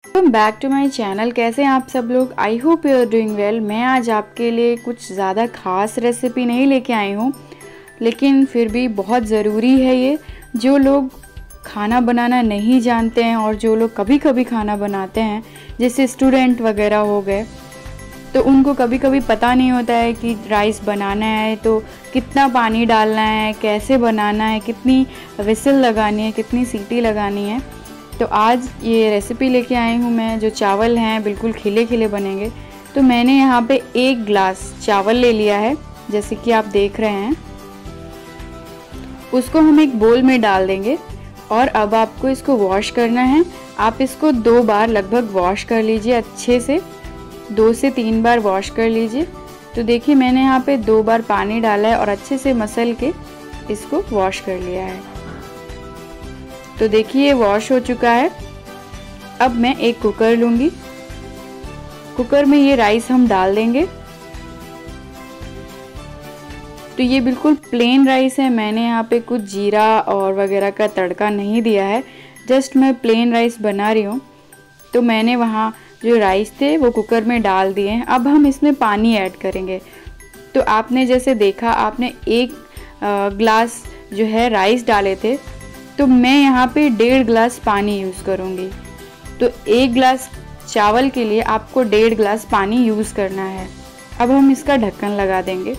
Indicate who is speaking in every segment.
Speaker 1: Welcome back to my channel. कैसे हैं आप सब लोग? I hope you are doing well. मैं आज आपके लिए कुछ ज़्यादा ख़ास रेसिपी नहीं लेके आई हूँ, लेकिन फिर भी बहुत ज़रूरी है ये। जो लोग खाना बनाना नहीं जानते हैं और जो लोग कभी कभी खाना बनाते हैं, जैसे स्टूडेंट वगैरह हो गए, तो उनको कभी कभी पता नहीं होता है कि राइस बनाना है तो कितना पानी डालना है, कैसे बनाना है, कितनी विसल लगानी है, कितनी सीटी लगानी है। तो आज ये रेसिपी लेके आई हूँ मैं। जो चावल हैं बिल्कुल खिले खिले बनेंगे। तो मैंने यहाँ पे 1 गिलास चावल ले लिया है, जैसे कि आप देख रहे हैं। उसको हम एक बोल में डाल देंगे और अब आपको इसको वॉश करना है। आप इसको 2 बार लगभग वॉश कर लीजिए, अच्छे से 2 से 3 बार वॉश कर लीजिए। तो देखिए मैंने यहाँ पे 2 बार पानी डाला है और अच्छे से मसल के इसको वॉश कर लिया है। तो देखिए ये वॉश हो चुका है। अब मैं एक कुकर लूँगी। कुकर में ये राइस हम डाल देंगे। तो ये बिल्कुल प्लेन राइस है। मैंने यहाँ पे कुछ जीरा और वगैरह का तड़का नहीं दिया है, जस्ट मैं प्लेन राइस बना रही हूँ। तो मैंने वहाँ जो राइस थे वो कुकर में डाल दिए हैं। अब हम इसमें पानी ऐड करेंगे। तो आपने जैसे देखा, आपने 1 गिलास जो है राइस डाले थे, तो मैं यहाँ पे 1.5 गिलास पानी यूज़ करूँगी। तो 1 गिलास चावल के लिए आपको 1.5 गिलास पानी यूज़ करना है। अब हम इसका ढक्कन लगा देंगे।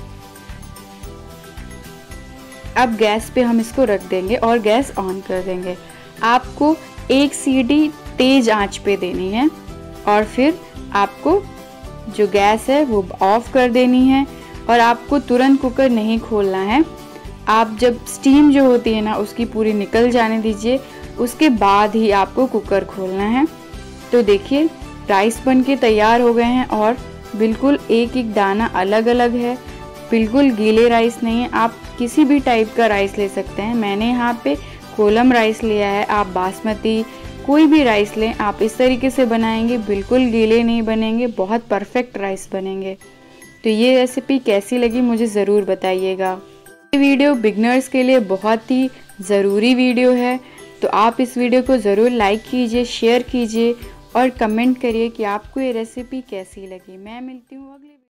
Speaker 1: अब गैस पे हम इसको रख देंगे और गैस ऑन कर देंगे। आपको 1 सीटी तेज़ आंच पे देनी है और फिर आपको जो गैस है वो ऑफ कर देनी है। और आपको तुरंत कुकर नहीं खोलना है। आप जब स्टीम जो होती है ना उसकी पूरी निकल जाने दीजिए, उसके बाद ही आपको कुकर खोलना है। तो देखिए राइस बन के तैयार हो गए हैं और बिल्कुल एक एक दाना अलग अलग है, बिल्कुल गीले राइस नहीं है। आप किसी भी टाइप का राइस ले सकते हैं। मैंने यहाँ पे कोलम राइस लिया है, आप बासमती कोई भी राइस लें, आप इस तरीके से बनाएंगे बिल्कुल गीले नहीं बनेंगे, बहुत परफेक्ट राइस बनेंगे। तो ये रेसिपी कैसी लगी मुझे ज़रूर बताइएगा। ये वीडियो बिगनर्स के लिए बहुत ही ज़रूरी वीडियो है। तो आप इस वीडियो को ज़रूर लाइक कीजिए, शेयर कीजिए और कमेंट करिए कि आपको ये रेसिपी कैसी लगी। मैं मिलती हूँ अगले